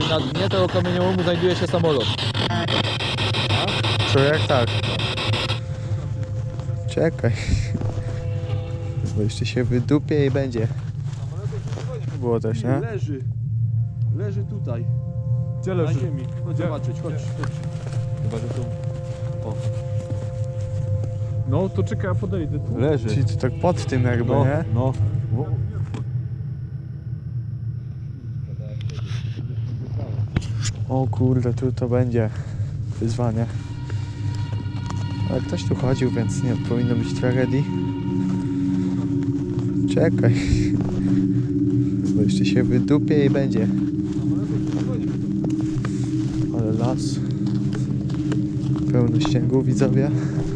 i na dnie tego kamieniołomu znajduje się samolot. Co jak tak? Czekaj. Bo jeszcze się wydupię i będzie. Było też, nie? Leży tutaj. Gdzie Na leży? ziemi. Chodź zobaczyć, chodź. Chyba, że tu... O. No to czekaj, ja podejdę tu. Leży. Czyli to tak pod tym jakby, No, nie? no. O kurde, tu to będzie wyzwanie. Ale ktoś tu chodził, więc nie powinno być tragedii. Czekaj. Bo jeszcze się wydupię i będzie. Ale las. Pełno śniegu, widzowie.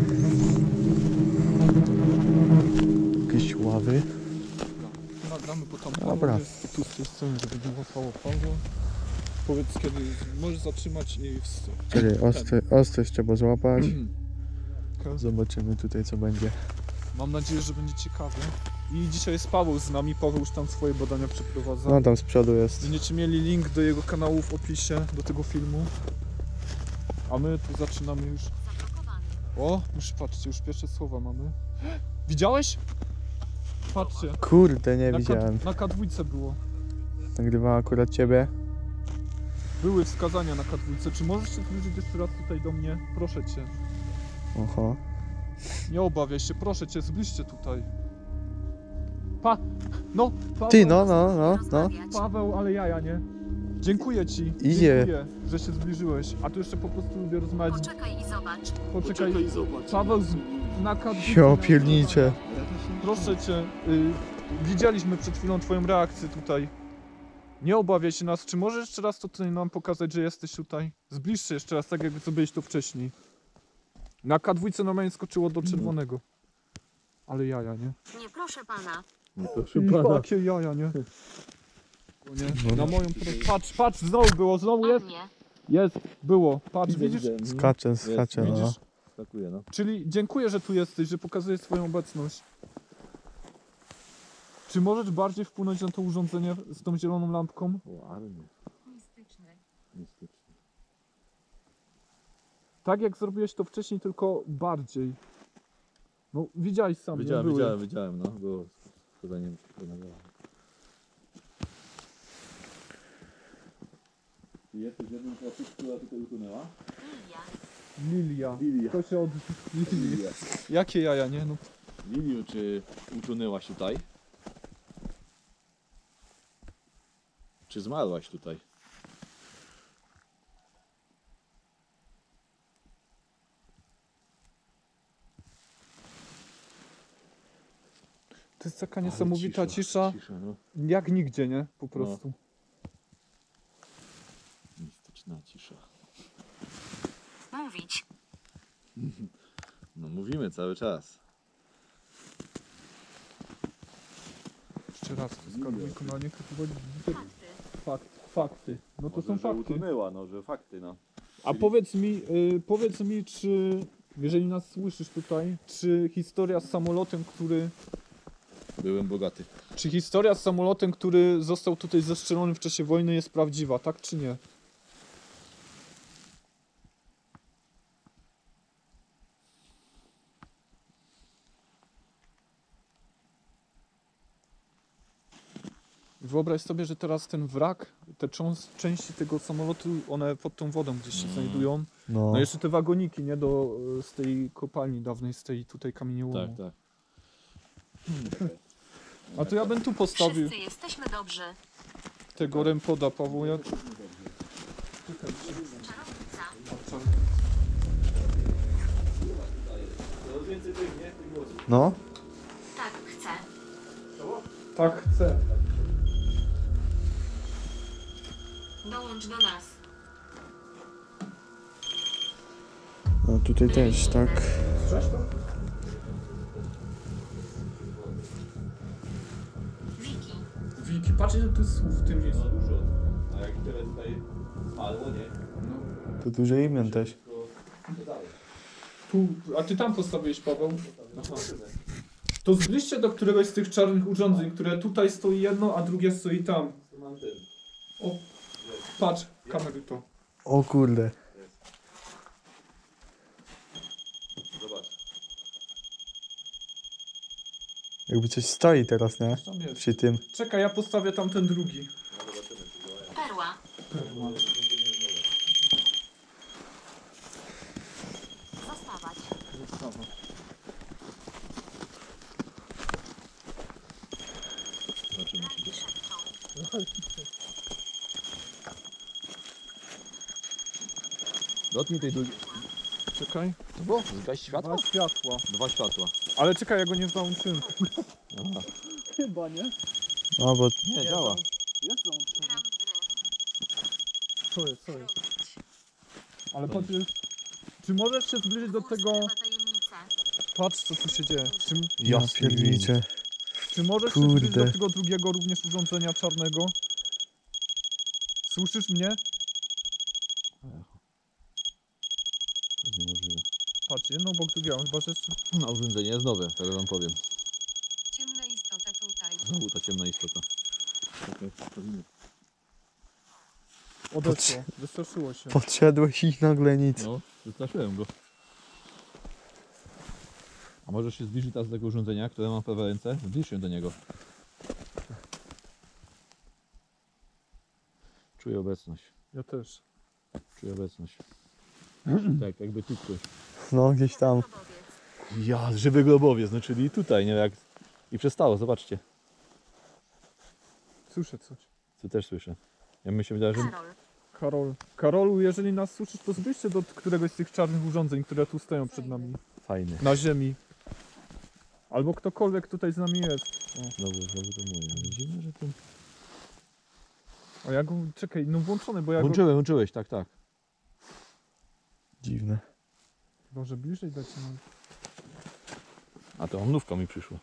Jakieś ławy. Nagramy, bo tam Dobra. Paweł jest tu z tej strony, żeby nie łapało Pawła. Powiedz, kiedy możesz zatrzymać i Czyli ostrość trzeba złapać. Zobaczymy tutaj, co będzie. Mam nadzieję, że będzie ciekawe. I dzisiaj jest Paweł z nami. Paweł już tam swoje badania przeprowadza. No tam z przodu jest. Będziecie mieli link do jego kanału w opisie, do tego filmu. A my tu zaczynamy już. O, już patrzcie, już pierwsze słowa mamy. Widziałeś? Patrzcie. Kurde, nie widziałem. Na K2 było. Nagrywałem akurat ciebie. Były wskazania na K2. Czy możesz się zbliżyć jeszcze raz tutaj do mnie? Proszę cię. Oho. Nie obawiaj się, proszę cię, zbliżcie tutaj. No, Paweł, Ty, no. Paweł, ale jaja, nie? Dziękuję ci. Idzie. Dziękuję, że się zbliżyłeś. A tu jeszcze po prostu lubię rozmawiać. Poczekaj i zobacz. Poczekaj, i zobacz. Paweł na K2. Jo, piernicze. Proszę cię, widzieliśmy przed chwilą twoją reakcję tutaj. Nie obawiaj się nas. Czy możesz jeszcze raz to tutaj nam pokazać, że jesteś tutaj? Zbliż się jeszcze raz, tak jakby zrobiłeś to wcześniej. Na K2 normalnie skoczyło do czerwonego. Ale jaja, nie? Nie proszę pana. Jakie jaja, nie? O nie? Na moją patrz, znowu było, znowu O jest. mnie. Jest, było. Patrz, widzisz? Skacze, no. Widzisz? Skakuje, no. Czyli dziękuję, że tu jesteś, że pokazujesz swoją obecność. Czy możesz bardziej wpłynąć na to urządzenie z tą zieloną lampką? Ładnie. Mistyczny. Mistyczny. Tak jak zrobiłeś to wcześniej, tylko bardziej. No, widziałeś sam, nie? Były. Widziałem, no. Było skazaniem. Jesteś jedną z osób, która tutaj utonęła? Lilia. Lilia. To się od Lilii. Jakie jaja, nie? No. Liliu, czy utonęłaś tutaj? Czy zmarłaś tutaj? To jest taka niesamowita cisza, no. jak nigdzie, nie? Po prostu. Mistyczna cisza. Mówić. No mówimy cały czas. Jeszcze raz, zgaduj wykonanie kategorii. Fakty. Fakty. No to są fakty. Utonęła, no, że fakty, no. A powiedz mi, czy, jeżeli nas słyszysz tutaj, czy historia z samolotem, Byłem bogaty. czy historia z samolotem, który został tutaj zestrzelony w czasie wojny jest prawdziwa, tak czy nie? Wyobraź sobie, że teraz ten wrak, te części tego samolotu, one pod tą wodą gdzieś się znajdują. No. No jeszcze te wagoniki, nie? Z tej kopalni dawnej, z tej tutaj kamieniołomu. Tak. A to ja bym tu postawił Wszyscy jesteśmy dobrzy. tego rempoda, Paweł. Jak... Czarownica. No. Tak, chcę. Tak chcę. Dołącz do nas. No tutaj też, tak. Słyszałeś to? Wiki. Wiki, patrz ile tu jest słów w tym miejscu. Dużo. A jak tyle tutaj spadło, nie? To dużo imion też. Tu, a ty tam postawiłeś, Paweł? Aha. To zbliżcie do któregoś z tych czarnych urządzeń, które tutaj stoi jedno, a drugie stoi tam. O, patrz, kamery to. O kurde. Zobacz. Jakby coś stoi teraz, nie? Tam jest. Przy tym. Czekaj, ja postawię tam ten drugi. Perła. Zostawać. Zobaczymy. Lagi szepczą. Dotknij tej drugiej. Czekaj. Co było? Zgaś światło? Dwa światła. 2 światła. Ale czekaj, ja go nie załączyłem. Aha. Chyba, nie? No bo Nie, działa. Jest załączony. Gram w gry. Co jest, co jest? Ale patrz, czy możesz się zbliżyć do tego... Skrywa tajemnicę. Patrz, co tu się dzieje. ja pierniczę. Czy możesz się zbliżyć Kurde. do tego drugiego również urządzenia czarnego? Słyszysz mnie? To jest niemożliwe. Patrz, jedno obok drugiego, chyba że jeszcze... No, urządzenie jest nowe, teraz wam powiem. Ciemna istota tutaj. Znowu ta ciemna istota. Okej, powinien. Odeszło, wystraszyło się. Podszedłeś i nagle nic. No, wystraszyłem go. A możesz się zbliżyć teraz do tego urządzenia, które mam w prawej ręce? Zbliż się do niego. Czuję obecność. Ja też. Czuję obecność. Tak, jakby tu ktoś. No gdzieś tam. Grobowiec. Ja, żywy grobowiec, no czyli tutaj, nie jak... I przestało, zobaczcie. Słyszę coś. Co też słyszę. Ja mi się wydaje, że... Karol. Karolu, jeżeli nas słyszysz, to zbliż się do któregoś z tych czarnych urządzeń, które tu stoją przed nami. Fajny. Na ziemi. Albo ktokolwiek tutaj z nami jest. Znowu to moje. Ale dziwne, że ten... A ja go... Czekaj, no włączony, bo ja go... Włączyłeś, tak, tak. Dziwne. Może bliżej dać nam. A to omnówka mi przyszła.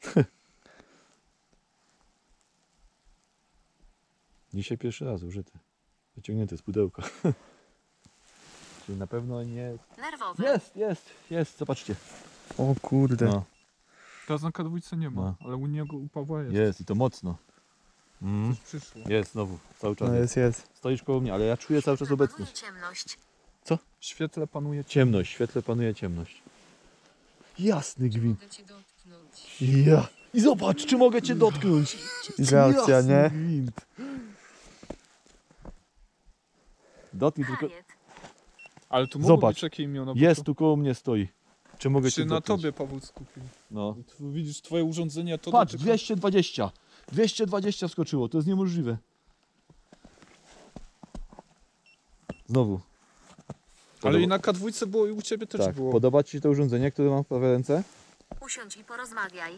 Dzisiaj pierwszy raz użyty. Wyciągnięty z pudełka. Czyli na pewno nie... Nerwowy. Jest, zobaczcie. O kurde. No, Teraz na Kadwójce nie ma, No. ale u niego, u Pawła jest. jest i to mocno. Mm. Coś przyszło. Jest znowu, cały czas No jest. jest. Stoisz koło mnie, ale ja czuję cały czas Panuje obecność. ciemność. W świetle panuje Ciemność, w świetle panuje ciemność. Jasny gwint. Mogę cię dotknąć. Ja. I zobacz, czy mogę cię dotknąć. I reakcja, Jasny nie? gwint. Dotknij tylko... Harriet. Ale tu mogą Zobacz. być jakie imiona. bo Jest, to tu koło mnie stoi. Czy mogę cię się na dotknąć? tobie Paweł skupił. No. Tu widzisz twoje urządzenia, to Patrz, dotyka- 220. 220 wskoczyło, to jest niemożliwe. Znowu. Ale i na K2 było i u ciebie też Tak, było. podoba ci się to urządzenie, które mam w prawej ręce? Usiądź i porozmawiaj.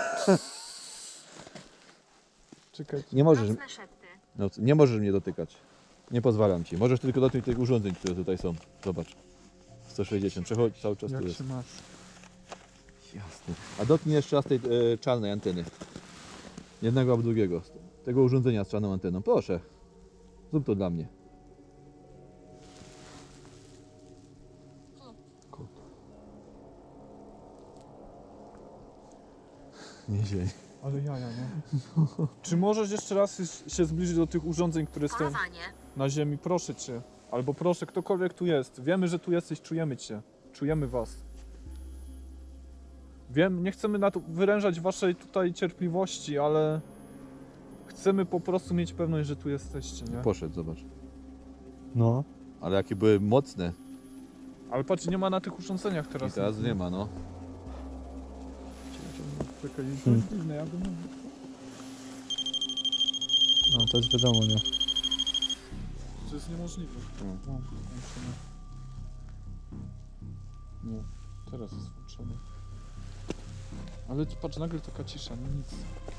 Czekaj. Nie możesz, Nocne szepty. no, nie możesz mnie dotykać. Nie pozwalam ci. Możesz tylko dotknąć tych urządzeń, które tutaj są. Zobacz. 160. Przechodź cały czas tu Jak jest. się masz? Jasne. A dotknij jeszcze raz tej czarnej anteny. Jednego albo drugiego. Tego urządzenia z czarną anteną. Proszę. Zrób to dla mnie. Kot. Nie zień. Ale jaja, nie? Czy możesz jeszcze raz się zbliżyć do tych urządzeń, które stoją Polowanie. na ziemi? Proszę cię. Albo proszę, ktokolwiek tu jest. Wiemy, że tu jesteś, czujemy cię. Czujemy was. Wiem, nie chcemy na to wyrężać waszej tutaj cierpliwości, ale chcemy po prostu mieć pewność, że tu jesteście, nie? Poszedł, zobacz. No. Ale jakie były mocne. Ale patrz, nie ma na tych urządzeniach teraz. I teraz nie ma, no. Czekaj, to jest dziwne, ja bym... No to jest wiadomo, nie? To jest niemożliwe. No. No, włączone. Nie, teraz jest włączone. Ale patrz, nagle taka cisza, no nic.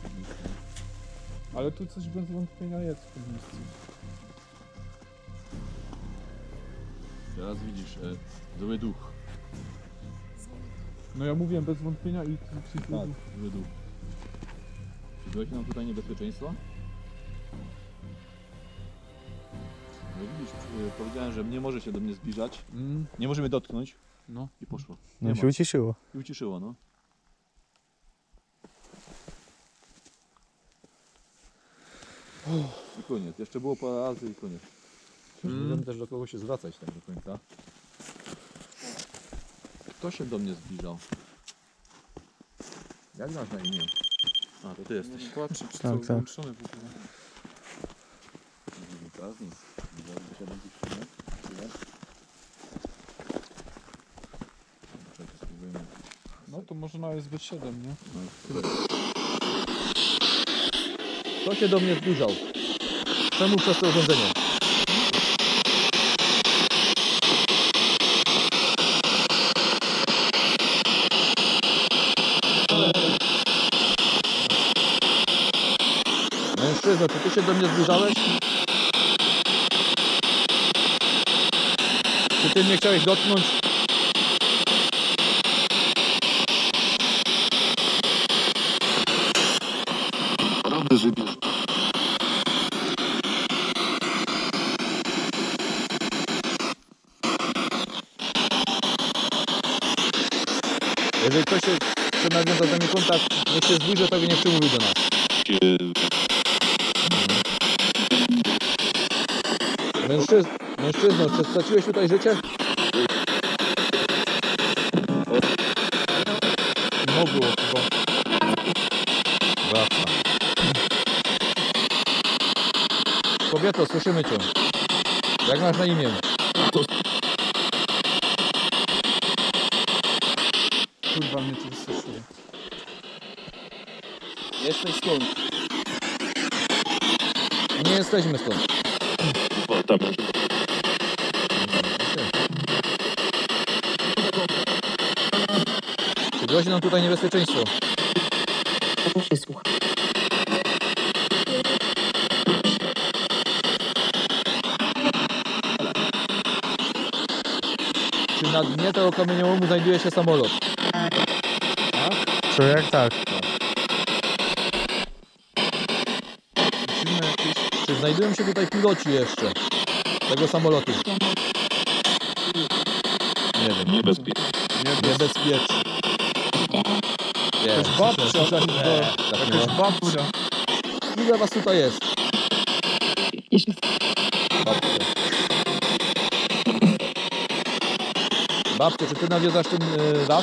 Ale tu coś bez wątpienia jest w tym miejscu. Teraz widzisz, zły duch. No ja mówiłem bez wątpienia i... Tak, zły duch. Czy grozi nam tutaj niebezpieczeństwo? No widzisz, powiedziałem, że nie może się do mnie zbliżać. Nie może mnie dotknąć. No. I poszło. No Nie się ma. uciszyło. I uciszyło, no. I koniec. Jeszcze było parę razy i koniec. Nie wiem też do kogo się zwracać tak do końca. Kto się do mnie zbliżał? Jak masz na imię? A, to ty jesteś. Płacze, czy Tak, co, tak. włączony w ogóle. Prazdnik. No to może na SB7, nie? Kto się do mnie zbliżał? Czemu przez to urządzenie? Mężczyzno, czy ty się do mnie zbliżałeś? Czy ty mnie chciałeś dotknąć? Jeżeli ktoś chce nawiązać do mnie kontakt, niech się zbliży, tego nie przymówi do nas. Mężczyzno, czy straciłeś tutaj życie? No było chyba. Wraca. Kobieto, słyszymy cię. Jak masz na imię? Kurwa mnie to wystraszyło. Jesteś stąd. Nie jesteśmy stąd. Czy grozi nam tutaj niebezpieczeństwo? Czy na dnie tego kamieniołomu znajduje się samolot? Co jak tak? Dziwne jakieś... Czy znajdują się tutaj piloci jeszcze tego samolotu? Nie wiem. Niebezpieczne. Niebezpieczni. Jakaś babcia, jakaś babcia. Ile was tutaj jest? Babcia. Babcie, czy ty nawiedzasz ten las?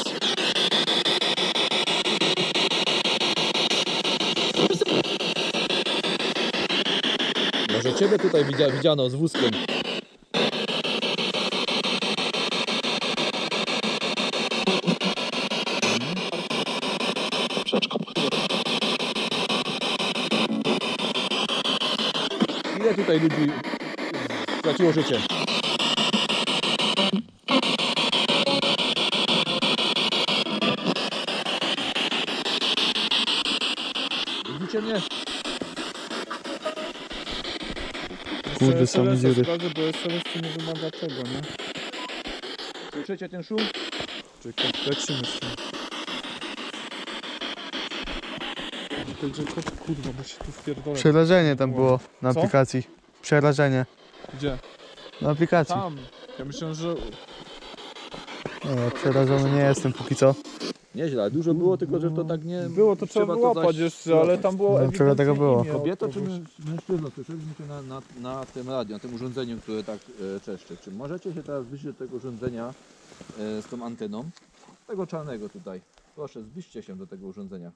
Może ciebie tutaj widziano z wózkiem. Ile tutaj ludzi straciło życie? Widzicie mnie? Kurde, same dziury. Sprawdzę, bo SLS nie wymaga tego, nie? Słyszycie ten szum? Czekaj, lecimy z tym. Tylko, kurwa, bo się tu wpierdolę. Przerażenie tam było na Co? aplikacji. Przerażenie. Gdzie? Na aplikacji. Tam. Ja myślę, że... Nie, przerażony nie jestem póki co. Nieźle, ale dużo było, tylko że to tak nie... Było to trzeba wyłapać jeszcze, ale tam było No, ewidentnie czego tego było? imię Kobieto od czy kogoś. mężczyzna? Słyszeliśmy cię na tym radiu, na tym urządzeniu, które tak czeszczy. Czy możecie się teraz zbliżyć do tego urządzenia z tą anteną? Tego czarnego tutaj. Proszę, zbliżcie się do tego urządzenia.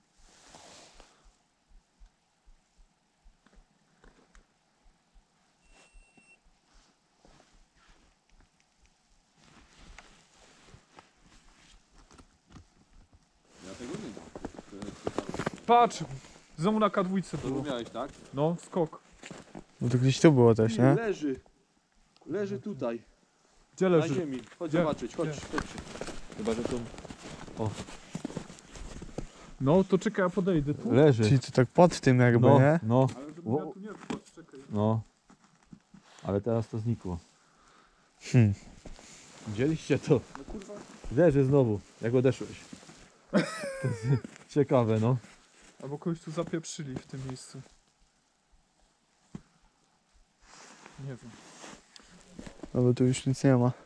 Patrz! Znowu na K2 było. miałeś, tak? No, skok. No to gdzieś tu było też, nie? Leży tutaj, Gdzie leży? ziemi. Chodź Gdzie? zobaczyć, chodź. Gdzie? Chyba, że to... No, to czekaj, ja podejdę tu. Leży. Czyli to tak pod tym jakby, nie? no, Ale żebym ja tu nie wpadł, czekaj. no. Ale teraz to znikło. Hmm. Widzieliście to? No kurwa. Leży znowu, jak odeszłeś. To jest ciekawe, no. Albo kogoś tu zapieprzyli w tym miejscu. Nie wiem. No bo tu już nic nie ma.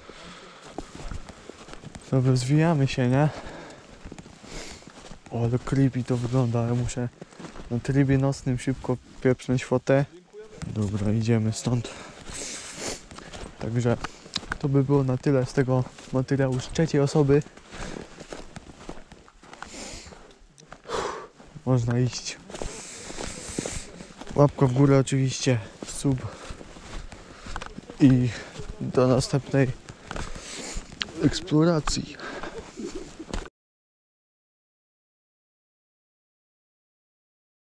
Dobra, zwijamy się, nie? O, ale creepy to wygląda, ale muszę na trybie nocnym szybko pieprznąć fotę. Dobra, idziemy stąd. Także to by było na tyle z tego materiału z trzeciej osoby. Można iść. Łapka w górę oczywiście, sub i do następnej eksploracji.